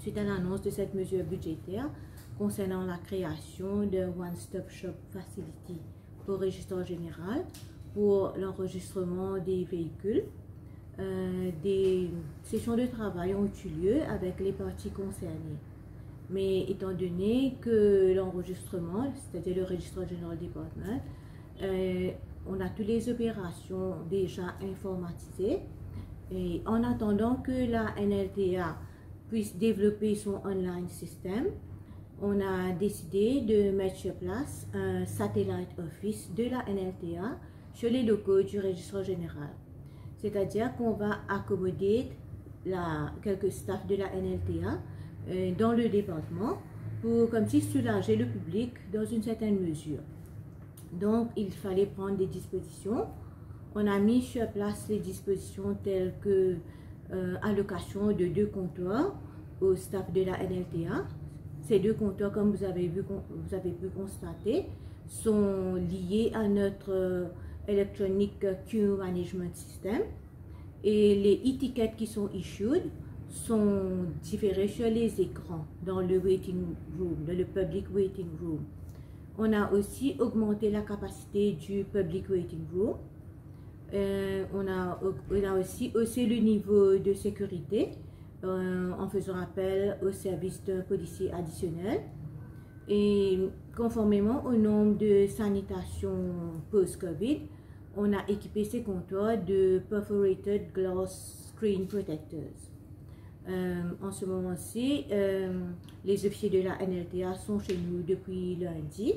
suite à l'annonce de cette mesure budgétaire concernant la création de One Stop Shop Facility au registre général pour l'enregistrement des véhicules. Des sessions de travail ont eu lieu avec les parties concernées. Mais étant donné que l'enregistrement, c'est-à-dire le registre général département, on a toutes les opérations déjà informatisées. Et en attendant que la NLTA puisse développer son online système, on a décidé de mettre sur place un satellite office de la NLTA sur les locaux du registre général. C'est-à-dire qu'on va accommoder quelques staffs de la NLTA dans le département pour comme si soulager le public dans une certaine mesure. Donc, il fallait prendre des dispositions. On a mis sur place les dispositions telles que allocation de 2 comptoirs au staff de la NLTA. Ces 2 comptoirs, comme vous avez pu constater, sont liés à notre Electronic Queue Management System. Et les e-tickets qui sont issued sont différés sur les écrans dans le waiting room, dans le public waiting room. On a aussi augmenté la capacité du public waiting room. On a aussi haussé le niveau de sécurité en faisant appel au service d'un policier additionnel. Et conformément au nombre de sanitation post-Covid, on a équipé ces comptoirs de Perforated Glass Screen Protectors. En ce moment-ci, les officiers de la NLTA sont chez nous depuis lundi.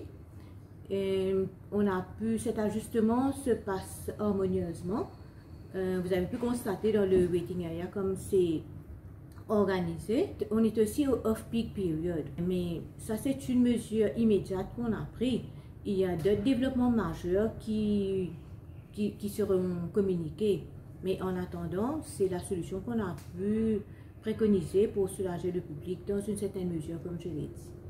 Cet ajustement se passe harmonieusement. Vous avez pu constater dans le waiting area comme c'est organisé. On est aussi au off-peak period, mais ça c'est une mesure immédiate qu'on a prise. Il y a d'autres développements majeurs qui seront communiqués, mais en attendant, c'est la solution qu'on a pu préconiser pour soulager le public dans une certaine mesure, comme je l'ai dit.